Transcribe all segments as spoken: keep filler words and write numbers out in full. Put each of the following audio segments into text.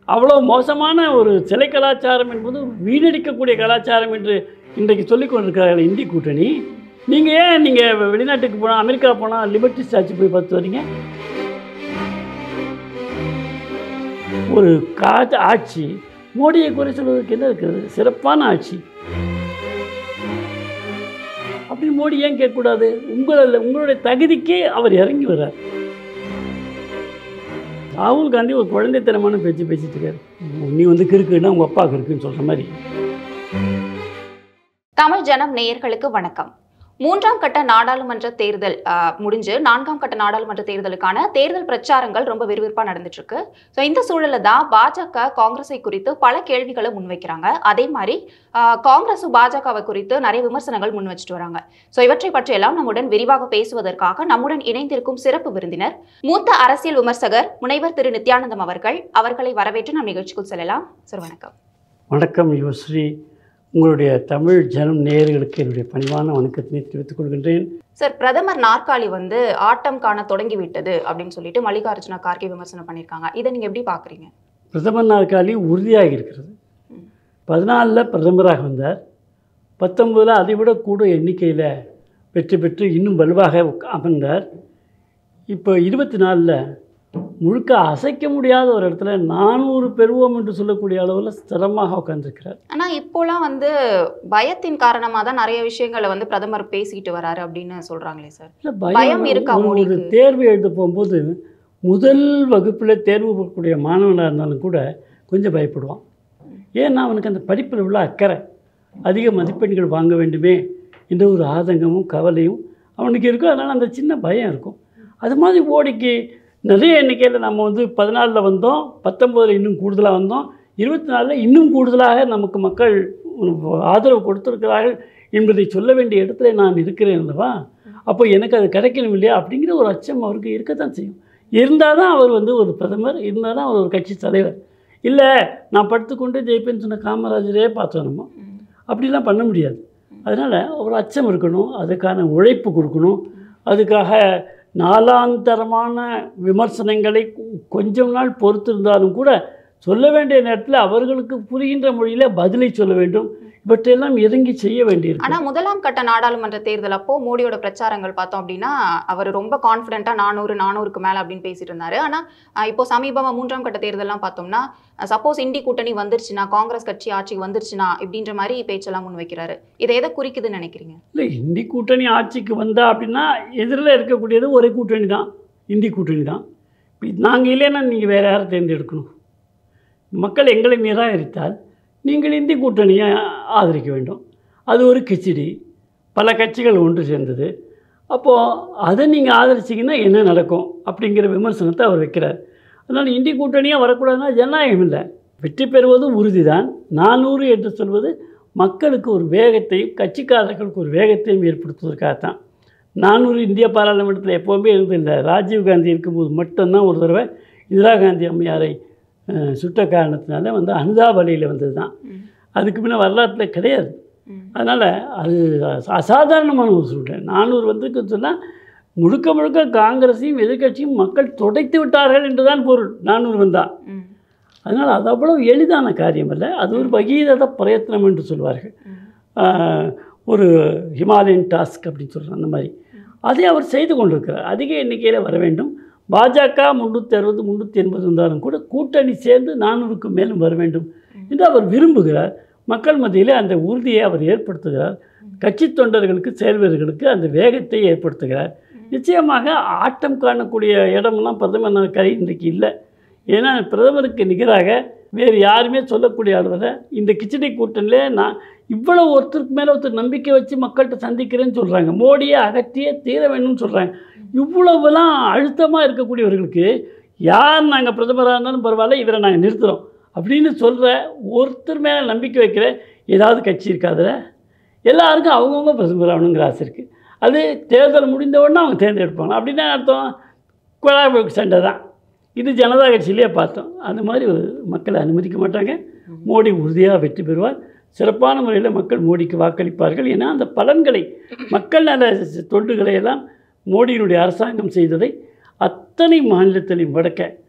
அவ்வளோ மோசமான ஒரு சிலை கலாச்சாரம் என்பது வீணடிக்கக்கூடிய கலாச்சாரம் என்று இன்றைக்கு சொல்லிக் கொண்டிருக்கிறார்கள் இந்தி கூட்டணி. நீங்கள் ஏன் நீங்கள் வெளிநாட்டுக்கு போனால், அமெரிக்கா போனால் லிபர்ட்டி ஸ்டாச்சு போய் பார்த்து வரீங்க? ஒரு காற்று ஆட்சி மோடியை குறை சொல்வதற்கு என்ன இருக்கிறது? சிறப்பான ஆட்சி. அப்படி மோடி ஏன் கேட்கக்கூடாது? உங்களில் உங்களுடைய தகுதிக்கே அவர் இறங்கி வர்றார். ராகுல் காந்தி ஒரு குழந்தைத்தனமான பேச்சு பேசிட்டு இருக்காரு. நீ வந்து கிறுக்குன்னா உங்கள் அப்பா கிறுக்குன்னு சொல்கிற மாதிரி. தமிழ் ஜனம் நேயர்களுக்கு வணக்கம். மூன்றாம் கட்ட நாடாளுமன்ற தேர்தல் முடிஞ்சு நான்காம் கட்ட நாடாளுமன்ற தேர்தலுக்கான தேர்தல் பிரச்சாரங்கள் ரொம்ப விறுவிறுப்பாக நடந்துட்டு இருக்கு. ஸோ இந்த சூழல்ல தான் பாஜக காங்கிரஸை குறித்து பல கேள்விகளை முன்வைக்கிறாங்க. அதே மாதிரி காங்கிரஸும் பாஜகவை குறித்து நிறைய விமர்சனங்கள் முன் வச்சுட்டு வராங்க. ஸோ இவற்றை பற்றியெல்லாம் நம்முடன் விரிவாக பேசுவதற்காக நம்முடன் இணைந்திருக்கும் சிறப்பு விருந்தினர் மூத்த அரசியல் விமர்சகர் முனைவர் திரு நித்யானந்தம் அவர்கள். அவர்களை வரவேற்று நம் நிகழ்ச்சிக்குள் செல்லலாம். சார் வணக்கம். வணக்கம் யுவஸ்ரீ. உங்களுடைய தமிழ் ஜனம் நேயர்களுக்கு என்னுடைய பணிவான வணக்கத்தினை தெரிவித்துக் கொள்கின்றேன். சார், பிரதமர் நாற்காலி வந்து ஆட்டம் காண தொடங்கி விட்டது அப்படின்னு சொல்லிட்டு மல்லிகார்ஜுன கார்கே விமர்சனம் பண்ணியிருக்காங்க. இதை நீங்கள் எப்படி பார்க்குறீங்க? பிரதமர் நாற்காலி உறுதியாக இருக்கிறது. பதினாலில் பிரதமராக வந்தார். பத்தொன்பதில் அதை விட கூட எண்ணிக்கையில் வெற்றி பெற்று இன்னும் வலுவாக அமர்ந்தார். இப்போ இருபத்தி நாலில் முழுக்க அசைக்க முடியாத ஒரு இடத்துல நானூறு பெறுவோம் என்று சொல்லக்கூடிய அளவில் ஸ்திரமாக உட்கார்ந்துருக்கிறார். ஆனால் இப்போலாம் வந்து பயத்தின் காரணமாக தான் நிறைய விஷயங்களை வந்து பிரதமர் பேசிக்கிட்டு வராரு அப்படின்னு சொல்கிறாங்களே சார். இல்லை, பயம் இருக்கா? ஒரு தேர்வு எழுத போகும்போது முதல் வகுப்பில் தேர்வு போகக்கூடிய மாணவனாக இருந்தாலும் கூட கொஞ்சம் பயப்படுவான். ஏன்னா அவனுக்கு அந்த படிப்பில் உள்ள அக்கறை, அதிக மதிப்பெண்கள் வாங்க வேண்டுமே என்ற ஒரு ஆதங்கமும் கவலையும் அவனுக்கு இருக்கும். அதனால் அந்த சின்ன பயம் இருக்கும். அது மாதிரி மோடிக்கு நிறைய எண்ணிக்கையில் நம்ம வந்து பதினாலில் வந்தோம், பத்தொம்போதில் இன்னும் கூடுதலாக வந்தோம், இருபத்தி நாலில் இன்னும் கூடுதலாக நமக்கு மக்கள் ஆதரவு கொடுத்துருக்கிறார்கள் என்பதை சொல்ல வேண்டிய இடத்துல நான் இருக்கிறேன் அல்லவா? அப்போ எனக்கு அது கிடைக்கணும் இல்லையா அப்படிங்கிற ஒரு அச்சம் அவருக்கு இருக்கத்தான் செய்யும். இருந்தால் தான் அவர் வந்து ஒரு பிரதமர், இருந்தால் தான் அவர் ஒரு கட்சி தலைவர். இல்லை, நான் படுத்துக்கொண்டு ஜெயிப்பேன்னு சொன்ன காமராஜரே பார்த்தோம். நம்ம அப்படிலாம் பண்ண முடியாது. அதனால் ஒரு அச்சம் இருக்கணும், அதுக்கான உழைப்பு கொடுக்கணும். அதுக்காக நாலாந்தரமான விமர்சனங்களை கொஞ்சம் நாள் பொறுத்திருந்தாலும் கூட சொல்ல வேண்டிய நேரத்தில் அவர்களுக்கு புரிகின்ற மொழியில் பதிலை சொல்ல வேண்டும். இவற்றையெல்லாம் இறங்கி செய்ய வேண்டியிருக்கு. ஆனால் முதலாம் கட்ட நாடாளுமன்ற தேர்தல் அப்போ மோடியோட பிரச்சாரங்கள் பார்த்தோம் அப்படின்னா அவர் ரொம்ப கான்ஃபிடென்ட்டாக நானூறு நானூறுக்கு மேலே அப்படின்னு பேசிட்டு இருந்தாரு. ஆனால் இப்போ சமீபமாக மூன்றாம் கட்ட தேர்தலாம் பார்த்தோம்னா சப்போஸ் இந்தி கூட்டணி வந்துருச்சுன்னா, காங்கிரஸ் கட்சி ஆட்சிக்கு வந்துருச்சுன்னா இப்படின்ற மாதிரி பேச்செல்லாம் முன் வைக்கிறாரு. இதை எதை குறிக்குதுன்னு நினைக்கிறீங்க? இல்லை, இந்தி கூட்டணி ஆட்சிக்கு வந்தா அப்படின்னா எதிரில் இருக்கக்கூடியது ஒரே கூட்டணி தான், இந்தி கூட்டணி தான். நாங்கள் இல்லைன்னா நீங்கள் வேறு யாரை தேர்ந்தெடுக்கணும்? மக்கள் எங்களை நிராகரித்தால் நீங்கள் இந்தி கூட்டணியை ஆதரிக்க வேண்டும். அது ஒரு கிச்சடி, பல கட்சிகள் ஒன்று சேர்ந்தது. அப்போது அதை நீங்கள் ஆதரிச்சிங்கன்னா என்ன நடக்கும் அப்படிங்கிற விமர்சனத்தை அவர் வைக்கிறார். அதனால் இந்தி கூட்டணியாக வரக்கூடாதுன்னா ஜனநாயகம் இல்லை. வெற்றி பெறுவது உறுதி தான். நானூறு என்று சொல்வது மக்களுக்கு ஒரு வேகத்தையும் கட்சிக்காரர்களுக்கு ஒரு வேகத்தையும் ஏற்படுத்துவதற்காகத்தான். நானூறு இந்திய பாராளுமன்றத்தில் எப்போவுமே இருந்தில்லை. ராஜீவ்காந்தி இருக்கும்போது மட்டும்தான் ஒரு தடவை இந்திரா காந்தி அம்மையாரை சுட்ட காரணத்தினால வந்து அனுதாபலியில் வந்தது தான். அதுக்கு முன்னே வரலாற்றில் கிடையாது. அதனால் அது அசாதாரணமான ஒரு சூழ்நிலை. நானூறு வந்துக்கு சொன்னால் முழுக்க முழுக்க காங்கிரஸையும் எதிர்கட்சியும் மக்கள் துடைத்து விட்டார்கள் என்று தான் பொருள். நானூறு வந்தால் அதனால் அது அவ்வளவு எளிதான காரியம் அல்ல. அது ஒரு பகீரத பிரயத்னம் என்று சொல்வார்கள். ஒரு ஹிமாலயன் டாஸ்க் அப்படின்னு சொல்கிறார். அந்த மாதிரி அதை அவர் செய்து கொண்டிருக்கிறார். அதிக எண்ணிக்கையில் வர வேண்டும். பாஜக முந்நூற்றி அறுபது முந்நூற்றி எண்பது இருந்தாலும் கூட கூட்டணி சேர்ந்து நானூறுக்கு மேலும் வர வேண்டும் என்று அவர் விரும்புகிறார். மக்கள் மத்தியில் அந்த உறுதியை அவர் ஏற்படுத்துகிறார். கட்சி தொண்டர்களுக்கு, செயல்வர்களுக்கு அந்த வேகத்தை ஏற்படுத்துகிறார். நிச்சயமாக ஆட்டம் காணக்கூடிய இடமெல்லாம் பிரதமர் நாற்காலி இன்றைக்கு இல்லை. ஏன்னா பிரதமருக்கு நிகராக வேறு யாருமே சொல்லக்கூடிய அளவில் இந்த கிச்சடி கூட்டணியில் நான் இவ்வளோ ஒருத்தருக்கு மேலே ஒருத்தர் நம்பிக்கை வச்சு மக்கள்கிட்ட சந்திக்கிறேன்னு சொல்கிறாங்க. மோடியை அகற்றியே தீர வேணும்னு சொல்கிறாங்க. இவ்வளவுலாம் அழுத்தமாக இருக்கக்கூடியவர்களுக்கு யார் நாங்கள் பிரதமராக இருந்தாலும் பரவாயில்ல, இவரை நாங்கள் நிறுத்துகிறோம் அப்படின்னு சொல்கிற ஒருத்தர் மேலே நம்பிக்கை வைக்கிற ஏதாவது கட்சி இருக்காதுல. எல்லாருக்கும் அவங்கவுங்க பிரதமர் ஆகணுங்கிற ஆசை இருக்குது. அது தேர்தல் முடிந்த உடனே அவங்க தேர்ந்தெடுப்பாங்க. அப்படின்னா அர்த்தம் குழாய்க்கு சண்டை தான். இது ஜனதா கட்சியிலே பார்த்தோம். அந்த மாதிரி மக்களை அனுமதிக்க மாட்டாங்க. மோடி உறுதியாக வெற்றி பெறுவார். சிறப்பான முறையில் மக்கள் மோடிக்கு வாக்களிப்பார்கள். ஏன்னா அந்த பலன்களை, மக்கள் நல தொண்டுகளை எல்லாம் மோடியினுடைய அரசாங்கம் செய்ததை அத்தனை மாநிலத்திலையும் வடக்க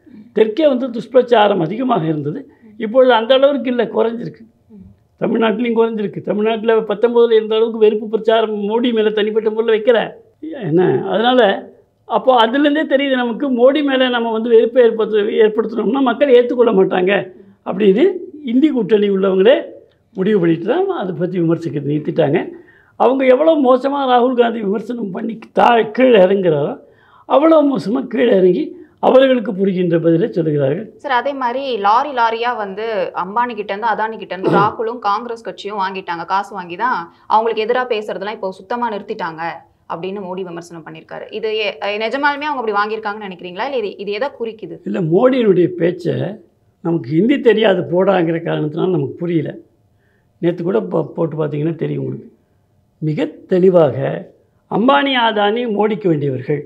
தெற்கே வந்து துஷ்பிரச்சாரம் அதிகமாக இருந்தது. இப்பொழுது அந்த அளவுக்கு இல்லை, குறைஞ்சிருக்கு. தமிழ்நாட்டிலையும் குறைஞ்சிருக்கு. தமிழ்நாட்டில் பத்தொம்போதில் இருந்த அளவுக்கு வெறுப்பு பிரச்சாரம் மோடி மேலே தனிப்பட்ட முறையில் வைக்கிற என்ன. அதனால் அப்போது அதுலேருந்தே தெரியுது நமக்கு, மோடி மேலே நம்ம வந்து வெறுப்பை ஏற்படுத்த ஏற்படுத்தினோம்னா மக்கள் ஏற்றுக்கொள்ள மாட்டாங்க அப்படின்னு இந்தி கூட்டணி உள்ளவங்களே முடிவு பண்ணிட்டு தான் அதை பற்றி விமர்சிக்கிறது நிறுத்திட்டாங்க. அவங்க எவ்வளோ மோசமாக ராகுல் காந்தி விமர்சனம் பண்ணி தா கீழே இறங்குறாரோ அவ்வளோ மோசமாக கீழே இறங்கி அவர்களுக்கு புரிகின்ற பதிலை சொல்லுகிறார்கள். சார், அதே மாதிரி லாரி லாரியாக வந்து அம்பானி கிட்டேருந்து அதானி கிட்டேருந்து ராகுலும் காங்கிரஸ் கட்சியும் வாங்கிட்டாங்க, காசு வாங்கி தான் அவங்களுக்கு எதிராக பேசுறதுலாம் இப்போ சுத்தமாக நிறுத்திட்டாங்க அப்படின்னு மோடி விமர்சனம் பண்ணியிருக்காரு. இது நிஜமாலுமே அவங்க அப்படி வாங்கியிருக்காங்கன்னு நினைக்கிறீங்களா, இல்லை இது இது எதை குறிக்குது? இல்லை, மோடியினுடைய பேச்சை நமக்கு ஹிந்தி தெரியாது போடாங்கிற காரணத்தினால நமக்கு புரியல. நேற்று கூட போட்டு பார்த்தீங்கன்னா தெரியும் உங்களுக்கு. மிக தெளிவாக அம்பானி ஆதானி மோடிக்கு வேண்டியவர்கள்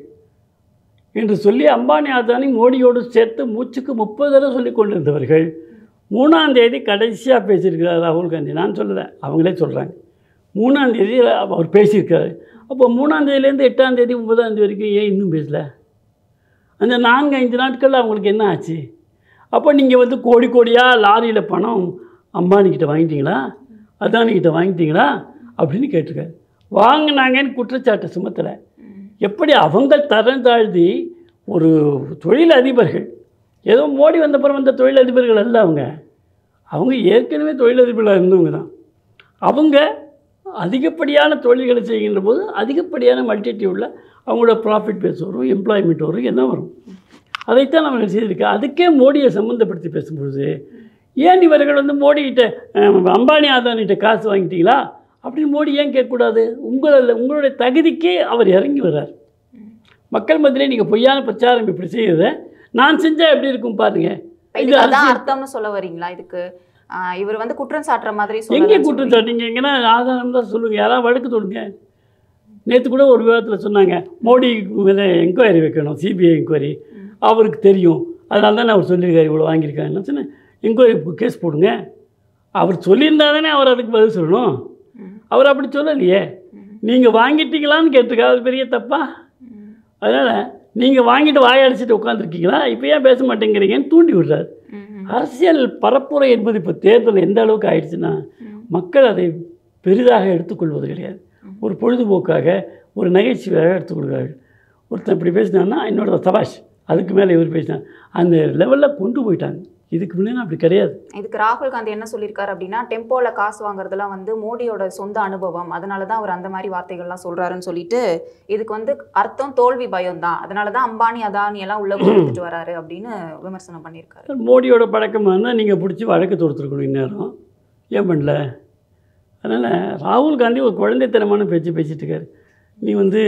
என்று சொல்லி அம்பானி ஆதானி மோடியோடு சேர்த்து மூச்சுக்கு முப்பது தடவை சொல்லி கொண்டிருந்தவர்கள் மூணாம் தேதி கடைசியாக பேசியிருக்கிறார் ராகுல் காந்தி. நான் சொல்லலை, அவங்களே சொல்கிறாங்க. மூணாம் தேதி அவர் பேசியிருக்காரு. அப்போ மூணாம் தேதியிலேருந்து எட்டாம் தேதி ஒன்பதாம் தேதி வரைக்கும் ஏன் இன்னும் பேசலை? அந்த நான்கு ஐந்து நாட்களில் அவங்களுக்கு என்ன ஆச்சு? அப்போ நீங்கள் வந்து கோடி கோடியாக லாரியில் பணம் அம்பானிக்கிட்ட வாங்கிட்டீங்களா, அதானிக்கிட்ட வாங்கிட்டீங்களா அப்படின்னு கேட்டிருக்காரு. வாங்கினாங்கன்னு குற்றச்சாட்டை சுமத்தலை. எப்படி அவங்க தரம் தாழ்த்தி ஒரு தொழில் அதிபர்கள், ஏதோ மோடி வந்தப்புறம் வந்த தொழில் அதிபர்கள் அல்ல அவங்க, அவங்க ஏற்கனவே தொழிலதிபர்களாக இருந்தவங்க தான். அவங்க அதிகப்படியான தொழில்களை செய்கின்ற போது அதிகப்படியான மல்டிடியூடில் அவங்களோட ப்ராஃபிட் பேஸ் வரும், எம்ப்ளாய்மெண்ட் வரும், என்ன வரும். அதைத்தான் அவர்கள் செய்திருக்க. அதுக்கே மோடியை சம்மந்தப்படுத்தி பேசும்பொழுது ஏன் இவர்கள் வந்து மோடிக்கிட்ட அம்பானி ஆதானிகிட்ட காசு வாங்கிட்டீங்களா அப்படின்னு மோடி ஏன் கேட்கக்கூடாது? உங்களில் உங்களுடைய தகுதிக்கே அவர் இறங்கி வர்றார். மக்கள் மத்தியிலே நீங்கள் பொய்யான பிரச்சாரம் இப்படி செய்யறதை நான் செஞ்சால் எப்படி இருக்கும் பாருங்கள். இது அர்த்தம்னு சொல்ல வரீங்களா? இதுக்கு இவர் வந்து குற்றம் சாட்டுற மாதிரி எங்கே குற்றம் சாட்டிங்க? எங்கன்னா ஆதாரம் தான் சொல்லுங்கள், யாராவது வழக்கு தொடுங்க. நேற்று கூட ஒரு விவாதத்தில் சொன்னாங்க மோடி மேலே என்கொயரி வைக்கணும், சிபிஐ என்கொயரி. அவருக்கு தெரியும், அதனால தானே அவர் சொல்லியிருக்காரு இவ்வளோ வாங்கியிருக்காருன்னு சொன்னேன். என்கொயரி கேஸ் போடுங்க. அவர் சொல்லியிருந்தா தானே அவர் அதுக்கு பதில் சொல்லணும். அவர் அப்படி சொல்லலையே. நீங்கள் வாங்கிட்டீங்களான்னு கேட்டிருக்கா, அது பெரிய தப்பா? அதனால் நீங்கள் வாங்கிட்டு வாயடிச்சிட்டு உட்காந்துருக்கீங்களா, இப்போ ஏன் பேச மாட்டேங்கிறீங்கன்னு தூண்டி விடுறாரு. அரசியல் பரப்புரை என்பது இப்போ தேர்தல் எந்த அளவுக்கு ஆயிடுச்சுன்னா மக்கள் அதை பெரிதாக எடுத்துக்கொள்வது கிடையாது. ஒரு பொழுதுபோக்காக ஒரு நகைச்சுவையாக எடுத்துக்கொள்கிறார்கள். ஒருத்தன் இப்படி பேசினான்னா என்னோட சபாஷ், அதுக்கு மேலே இவர் பேசினார், அந்த லெவலில் கொண்டு போயிட்டாங்க. இதுக்கு முன்னே அப்படி கிடையாது. இதுக்கு ராகுல் காந்தி என்ன சொல்லியிருக்காரு அப்படின்னா, டெம்போவில் காசு வாங்குறதுலாம் வந்து மோடியோட சொந்த அனுபவம், அதனால தான் அவர் அந்த மாதிரி வார்த்தைகள்லாம் சொல்கிறாருன்னு சொல்லிட்டு இதுக்கு வந்து அர்த்தம் தோல்வி பயம் தான், அதனால தான் அம்பானி அதானி எல்லாம் உள்ள கொடுத்துட்டு வராரு அப்படின்னு விமர்சனம் பண்ணியிருக்காரு. மோடியோட பழக்கமாக இருந்தால் நீங்கள் பிடிச்சி வழக்கு தொடுத்துருக்கணும் இந்நேரம், ஏன் பண்ணல? அதனால் ராகுல் காந்தி ஒரு குழந்தைத்தனமான பேச்சு பேசிகிட்டு இருக்காரு. நீ வந்து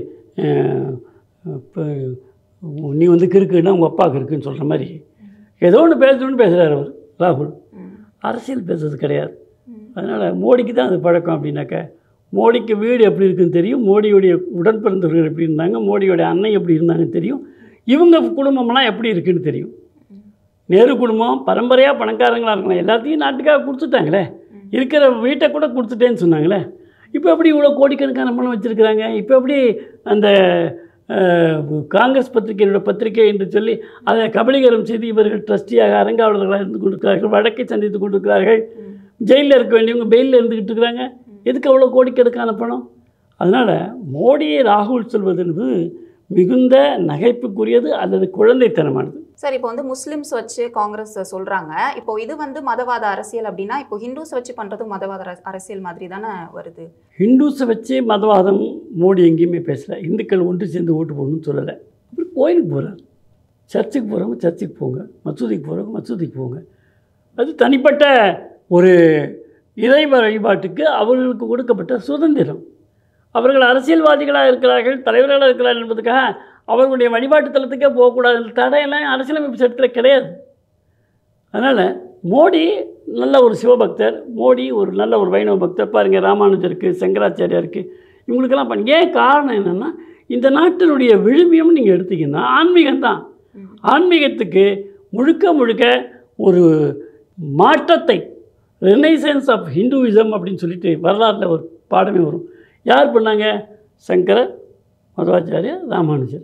இப்போ நீ வந்து கிறுக்குன்னா உங்கள் அப்பாவுக்கு இருக்குன்னு சொல்கிற மாதிரி ஏதோ ஒன்று பேசணும்னு பேசுகிறார் அவர் ராகுல். அரசியல் பேசுறது கிடையாது. அதனால் மோடிக்கு தான் அது பழக்கம். அப்படின்னாக்க மோடிக்கு வீடு எப்படி இருக்குன்னு தெரியும், மோடியுடைய உடன்பிறந்தவர்கள் எப்படி இருந்தாங்க, மோடியோடைய அன்னை எப்படி இருந்தாங்கன்னு தெரியும், இவங்க குடும்பம்லாம் எப்படி இருக்குன்னு தெரியும். நேரு குடும்பம் பரம்பரையாக பணக்காரங்களாக இருக்கலாம், எல்லாத்தையும் நாட்டுக்காக கொடுத்துட்டாங்களே, இருக்கிற வீட்டை கூட கொடுத்துட்டேன்னு சொன்னாங்களே. இப்போ எப்படி இவ்வளோ கோடிக்கணக்கான பணம் வச்சுருக்கிறாங்க? இப்போ எப்படி அந்த காங்கிரஸ் பத்திரிகையோட பத்திரிகை என்று சொல்லி அதை கபலீகரம் செய்து இவர்கள் ட்ரஸ்டியாக அரங்காவலர்களாக இருந்து கொண்டிருக்கிறார்கள், வழக்கை சந்தித்து கொண்டிருக்கிறார்கள், ஜெயிலில் இருக்க வேண்டியவங்க பெயிலில் இருந்துக்கிட்டு இருக்கிறாங்க. எதுக்கு அவ்வளோ கோடிக்கணக்கான பணம்? அதனால் மோடியை ராகுல் சொல்வது என்பது மிகுந்த நகைப்புக்குரியது அல்லது குழந்தைத்தனமானது. சார், இப்போ வந்து முஸ்லிம்ஸ் வச்சு காங்கிரஸ் சொல்கிறாங்க, இப்போ இது வந்து மதவாத அரசியல் அப்படின்னா இப்போ ஹிந்துஸ் வச்சு பண்ணுறது மதவாத அரசியல் மாதிரி தானே வருது. ஹிந்துஸை வச்சு மதவாதம் மோடி எங்கேயுமே பேசலை. இந்துக்கள் ஒன்று சேர்ந்து ஓட்டு போடணும்னு சொல்லலை. அப்புறம் கோயிலுக்கு போகிறார், சர்ச்சுக்கு போகிறவங்க சர்ச்சுக்கு போங்க, மசூதிக்கு போகிறவங்க மசூதிக்கு போங்க. அது தனிப்பட்ட ஒரு இறை வழிபாட்டுக்கு அவர்களுக்கு கொடுக்கப்பட்ட சுதந்திரம். அவர்கள் அரசியல்வாதிகளாக இருக்கிறார்கள், தலைவர்களாக இருக்கிறார்கள் என்பதுக்காக அவர்களுடைய வழிபாட்டு தலத்துக்கே போகக்கூடாது தடையெல்லாம் அரசியலமைப்பு சட்டத்தில் கிடையாது. அதனால் மோடி நல்ல ஒரு சிவபக்தர், மோடி ஒரு நல்ல ஒரு வைணவ பக்தர். பாருங்கள், ராமானுஜருக்கு, சங்கராச்சாரியாருக்கு, இவங்களுக்கெல்லாம் பண்ண ஏன் காரணம் என்னென்னா, இந்த நாட்டினுடைய விழுமியம் நீங்கள் எடுத்திங்கன்னா ஆன்மீகம்தான். ஆன்மீகத்துக்கு முழுக்க முழுக்க ஒரு மாற்றத்தை, ரெனைசன்ஸ் ஆஃப் ஹிந்துவிசம் அப்படின்னு சொல்லிட்டு வரலாற்றில் ஒரு பாடமே வரும். யார் பண்ணாங்க? சங்கர, மதுவாச்சாரியர், ராமானுஜர்.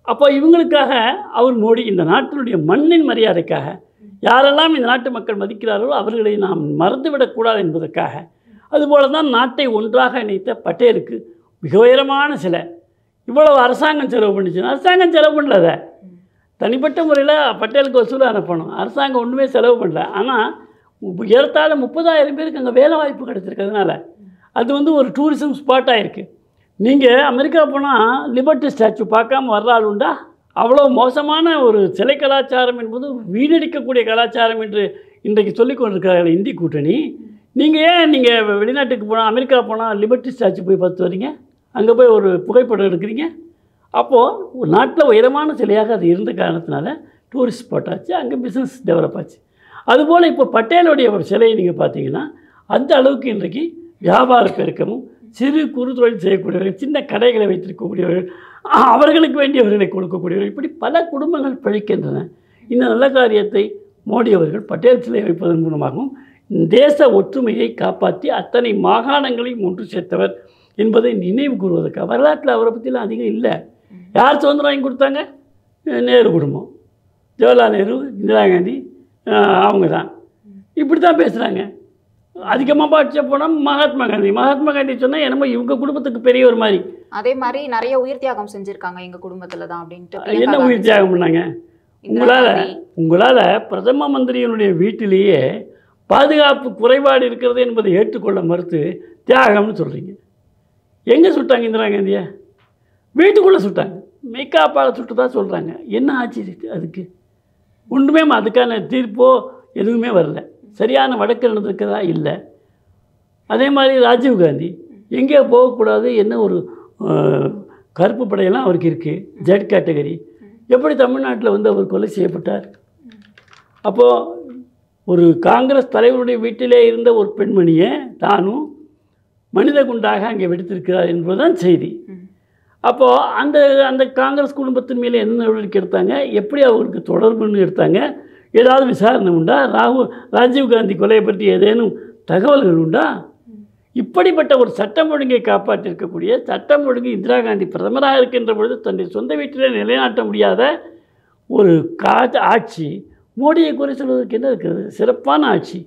அப்போ இவங்களுக்காக அவர் மோடி இந்த நாட்டினுடைய மண்ணின் மரியாதைக்காக யாரெல்லாம் இந்த நாட்டு மக்கள் மதிக்கிறார்களோ அவர்களை நாம் மறந்துவிடக்கூடாது என்பதற்காக அதுபோல தான் நாட்டை ஒன்றாக இணைத்த பட்டேலுக்கு மிக உயரமான சிலை. இவ்வளவு அரசாங்கம் செலவு பண்ணிச்சு. அரசாங்கம் செலவு பண்ணல, தனிப்பட்ட முறையில் பட்டேலுக்கு வசூலாக அனுப்பணும். அரசாங்கம் ஒன்றுமே செலவு பண்ணல. ஆனால் ஏறத்தாழ முப்பதாயிரம் பேருக்கு அங்கே வேலை வாய்ப்பு கிடச்சிருக்கிறதுனால அது வந்து ஒரு டூரிசம் ஸ்பாட்டாக இருக்குது. நீங்கள் அமெரிக்கா போனால் லிபர்ட்டி ஸ்டாச்சு பார்க்காம வர்ற ஆள் உண்டா? அவ்வளோ மோசமான ஒரு சிலை கலாச்சாரம் என்பது வீணடிக்கக்கூடிய கலாச்சாரம் என்று இன்றைக்கு சொல்லிக் கொண்டிருக்கிறார்கள் இந்தி கூட்டணி. நீங்கள் ஏன் நீங்கள் வெளிநாட்டுக்கு போனால் அமெரிக்கா போனால் லிபர்ட்டி ஸ்டாச்சு போய் பார்த்து வரீங்க? அங்கே போய் ஒரு புகைப்படம் எடுக்கிறீங்க. அப்போது ஒரு நாட்டில் உயரமான சிலையாக அது இருந்த காரணத்தினால டூரிஸ்ட் ஸ்பாட் ஆச்சு, அங்கே பிஸ்னஸ் டெவலப் ஆச்சு. அதுபோல் இப்போ பட்டேலுடைய சிலையை நீங்கள் பார்த்தீங்கன்னா அந்த அளவுக்கு இன்றைக்கு வியாபார பெருக்கமும் சிறு குறு தொழில் செய்யக்கூடியவர்கள், சின்ன கடைகளை வைத்திருக்கக்கூடியவர்கள், அவர்களுக்கு வேண்டியவர்களை கொடுக்கக்கூடியவர்கள், இப்படி பல குடும்பங்கள் பிழைக்கின்றன. இந்த நல்ல காரியத்தை மோடி அவர்கள் பட்டேல் சிலை வைப்பதன் மூலமாகவும் தேச ஒற்றுமையை காப்பாற்றி அத்தனை மாகாணங்களையும் ஒன்று சேர்த்தவர் என்பதை நினைவு கூறுவதற்காக. வரலாற்றில் அவரை பற்றிலாம் அதிகம் இல்லை. யார் சுதந்திரம் வாங்கி கொடுத்தாங்க? நேரு குடும்பம், ஜவஹர்லால் நேரு, இந்திரா காந்தி, அவங்க தான். இப்படி தான் பேசுகிறாங்க. அதிகமாக பாட்ச போனால் மகாத்மா காந்தி மகாத்மா காந்தி சொன்னால் என்னமோ இவங்க குடும்பத்துக்கு பெரிய ஒரு மாதிரி. அதே மாதிரி நிறைய உயிர் தியாகம் செஞ்சுருக்காங்க எங்கள் குடும்பத்தில் தான் அப்படின்ட்டு. என்ன உயிர் தியாகம் பண்ணாங்க? உங்களால் உங்களால் பிரதம மந்திரியினுடைய வீட்டிலேயே பாதுகாப்பு குறைபாடு இருக்கிறது என்பதை ஏற்றுக்கொள்ள மறுத்து தியாகம்னு சொல்கிறீங்க. எங்கே சுட்டாங்க இந்திரா காந்தியை? வீட்டுக்குள்ளே சுட்டாங்க. மெய்காப்பாக சுட்டு தான் சொல்கிறாங்க. என்ன ஆச்சு அதுக்கு? ஒன்றுமே அதுக்கான தீர்ப்போ எதுவுமே வரல. சரியான வழக்கு நடந்திருக்கிறதா? இல்லை. அதே மாதிரி ராஜீவ்காந்தி எங்கேயோ போகக்கூடாது, என்ன ஒரு கருப்பு படையெல்லாம் அவருக்கு இருக்குது, ஜெட் கேட்டகரி. எப்படி தமிழ்நாட்டில் வந்து அவர் கொலை செய்யப்பட்டார்? அப்போது ஒரு காங்கிரஸ் தலைவருடைய வீட்டிலே இருந்த ஒரு பெண்மணியை தானும் மனித குண்டாக அங்கே வெடித்திருக்கிறார் என்பதுதான் செய்தி. அப்போது அந்த அந்த காங்கிரஸ் குடும்பத்தின் மேலே என்ன நடவடிக்கை எடுத்தாங்க? எப்படி அவருக்கு தொடர்புன்னு எடுத்தாங்க? ஏதாவது விசாரணை உண்டா? ராகுல் ராஜீவ்காந்தி கொலையை பற்றி ஏதேனும் தகவல்கள் உண்டா? இப்படிப்பட்ட ஒரு சட்டம் ஒழுங்கை காப்பாற்றிருக்கக்கூடிய சட்டம் ஒழுங்கு இந்திரா காந்தி பிரதமராக இருக்கின்ற பொழுது தன்னுடைய சொந்த வீட்டிலே நிலைநாட்ட முடியாத ஒரு கா ஆட்சி மோடியை குறை சொல்வதற்கு என்ன இருக்கிறது? சிறப்பான ஆட்சி,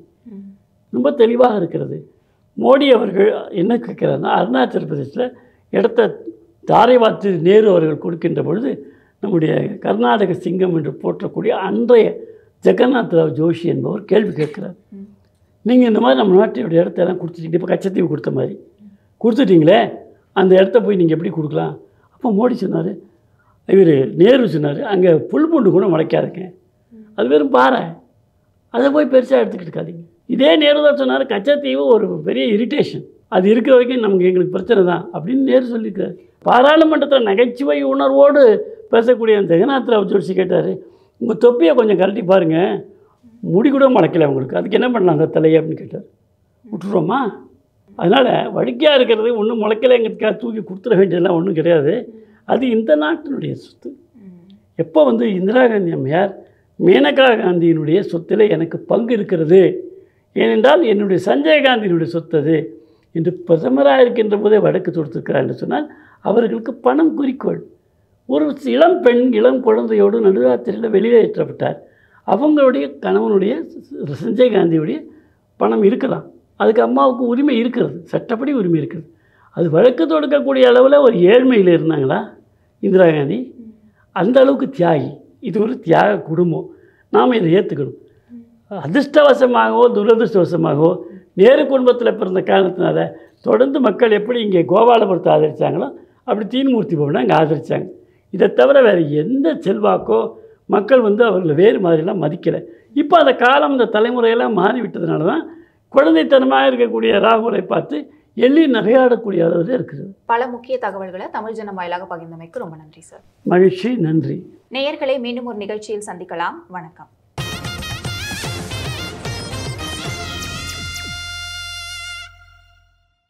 ரொம்ப தெளிவாக இருக்கிறது. மோடி அவர்கள் என்ன கேட்குறாருன்னா, அருணாச்சல பிரதேசத்தில் இடத்த தாரை வாத்து நேரு அவர்கள் கொடுக்கின்ற பொழுது நம்முடைய கர்நாடக சிங்கம் என்று போற்றக்கூடிய அன்றைய ஜெகநாத் ராவ் ஜோஷி என்பவர் கேள்வி கேட்குறார். நீங்கள் இந்த மாதிரி நம்ம நாட்டினுடைய இடத்த எல்லாம் கொடுத்துட்டீங்க, இப்போ கச்சத்தீவு கொடுத்த மாதிரி கொடுத்துட்டீங்களே, அந்த இடத்த போய் நீங்கள் எப்படி கொடுக்கலாம்? அப்போ மோடி சொன்னார், இவர் நேரு சொன்னார், அங்கே புல் பூண்டு கூட முளைக்காதுங்க, அது வெறும் பாறை, அதை போய் பெருசாக எடுத்துக்கிட்டு இருக்காதீங்க. இதே நேரு தான் சொன்னார், கச்சத்தீவு ஒரு பெரிய இரிட்டேஷன், அது இருக்கிற வரைக்கும் நமக்கு எங்களுக்கு பிரச்சனை தான் அப்படின்னு நேரு சொல்லியிருக்காரு. பாராளுமன்றத்தில் நகைச்சுவை உணர்வோடு பேசக்கூடிய அந்த ஜெகநாத் ராவ் ஜோஷி கேட்டார், உங்கள் தொப்பியை கொஞ்சம் கழட்டி பாருங்கள், முடி கூட முளைக்கலை உங்களுக்கு, அதுக்கு என்ன பண்ணலாம் அந்த தலையை அப்படின்னு கேட்டார். விட்டுருவோமா? அதனால் வழுக்கையாக இருக்கிறது ஒன்றும் முளைக்கலைங்கிறதுக்காக தூக்கி கொடுத்துட வேண்டியதெல்லாம் ஒன்றும் கிடையாது. அது இந்த நாட்டினுடைய சொத்து. எப்போ வந்து இந்திரா காந்தி அம்மையார் மேனகா காந்தியினுடைய சொத்தில் எனக்கு பங்கு இருக்கிறது, ஏனென்றால் என்னுடைய சஞ்சய் காந்தியினுடைய சொத்து அது என்று பிரதமராக இருக்கின்ற போதே வழக்கு தொடுத்திருக்கிறார் என்று சொன்னால் அவர்களுக்கு பணம் குறிக்கோள். ஒரு இளம் பெண் இளம் குழந்தையோடு நடுராத்திரியில் வெளியேற்றப்பட்டார். அவங்களுடைய கணவனுடைய சஞ்சய் காந்தியுடைய பணம் இருக்கலாம், அதுக்கு அம்மாவுக்கு உரிமை இருக்கிறது, சட்டப்படி உரிமை இருக்கிறது. அது வழக்கு தொடுக்கக்கூடிய அளவில் ஒரு ஏழ்மையில் இருந்தாங்களா இந்திரா காந்தி? அந்த அளவுக்கு தியாகி. இது ஒரு தியாக குடும்பம், நாம் இதை ஏற்றுக்கணும். அதிர்ஷ்டவசமாகவோ துரதிருஷ்டவசமாகவோ நேரு குடும்பத்தில் பிறந்த காரணத்தினால தொடர்ந்து மக்கள் எப்படி இங்கே கோபாலபுரத்தை ஆதரித்தாங்களோ அப்படி தீன்மூர்த்தி பவனை அங்கே ஆதரித்தாங்க. இதை தவிர வேறு எந்த செல்வாக்கோ மக்கள் வந்து அவர்களை வேறு மாதிரிலாம் மதிக்கலை. இப்போ அந்த காலம் இந்த தலைமுறையெல்லாம் மாறிவிட்டதுனால தான் குழந்தைத்தனமாக இருக்கக்கூடிய ராகுலை பார்த்து எள்ளி நகையாடக்கூடிய அளவில் இருக்குது. பல முக்கிய தகவல்களை தமிழ் ஜனம் வாயிலாக பகிர்ந்தமைக்கு ரொம்ப நன்றி சார். மகிழ்ச்சி, நன்றி. நேயர்களை மீண்டும் ஒரு நிகழ்ச்சியில் சந்திக்கலாம். வணக்கம்.